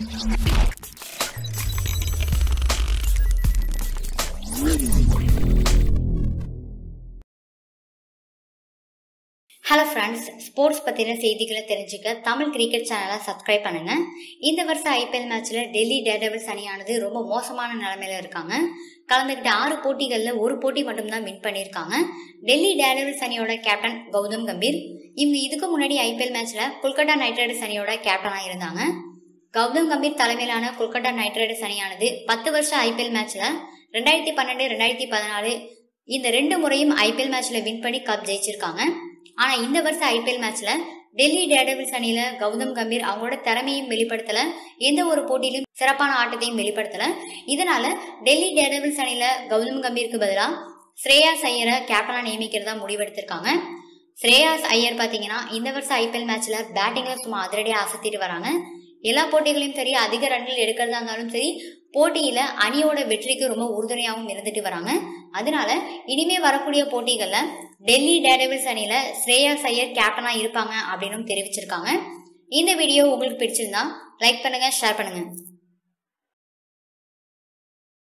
Hello friends, sports பற்றின செய்திகளை தெரிஞ்சுக்க தமிழ் கிரிக்கெட் சேனலை சப்ஸ்கிரைப் பண்ணுங்க. இந்த வருஷம் ஐபிஎல் மேட்ச்ல டெல்லி டேர்டெவில்ஸ் அணியானது ரொம்ப மோசமான நிலைமையில இருக்காங்க. கலந்துக்கிட்ட 6 போட்டிகளில் ஒரு போட்டி மட்டும்தான் வின் பண்ணியிருக்காங்க. டெல்லி டேர்டெவில்ஸ் அணியோட கேப்டன் கௌதம் கம்பீர். இவங்க இதுக்கு முன்னாடி ஐபிஎல் மேட்ச்ல கொல்கத்தா நைட் ரைடர்ஸ் அணியோட கேப்டனாக இருந்தாங்க. கௌதம் கம்பீர் தலைமையிலான கொல்கத்தா நைட் ரைடர்ஸ் அணியானது 10 வருஷம் ஐபிஎல் மேட்ச்ல 2012, 2014 இந்த 2 முறையும் ஐபிஎல் மேட்ச்ல வின் பண்ணி கப் ஜெயிச்சிருக்காங்க. ஆனா இந்த வருஷம் ஐபிஎல் மேட்ச்ல டெல்லி டேர்டெவில்ஸ் அணியில கௌதம் கம்பீர் அவங்களோட திறமையும் வெளிப்படுத்தல, எந்த ஒரு போட்டியிலும் சிறப்பான ஆட்டத்தையும் வெளிப்படுத்தல. இதனால டெல்லி டேர்டெவில்ஸ் அணியில கௌதம் கம்பீருக்கு பதிலா ஸ்ரேயாஸ் ஐயரை கேப்டனா நியமிக்கிறதா முடிவெடுத்திருக்காங்க. ஸ்ரேயாஸ் ஐயர் பாத்தீங்கன்னா இந்த வருஷம் ஐபிஎல் மேட்ச்ல பேட்டிங்ல சும்மா அதிரடியா அசத்திட்டு வராங்க. எல்லா போட்டிகளையும் சரி, அதிக ரன்கள் எடுக்கிறதா இருந்தாலும் சரி, போட்டியில அணியோட வெற்றிக்கு ரொம்ப உறுதுணையாகவும் இருந்துட்டு வராங்க. அதனால இனிமே வரக்கூடிய போட்டிகள்ல டெல்லி டேர்டெவில்ஸ் அணியில ஸ்ரேயாஸ் ஐயர் கேப்டனா இருப்பாங்க அப்படின்னு தெரிவிச்சிருக்காங்க. இந்த வீடியோ உங்களுக்கு பிடிச்சிருந்தா லைக் பண்ணுங்க, ஷேர் பண்ணுங்க.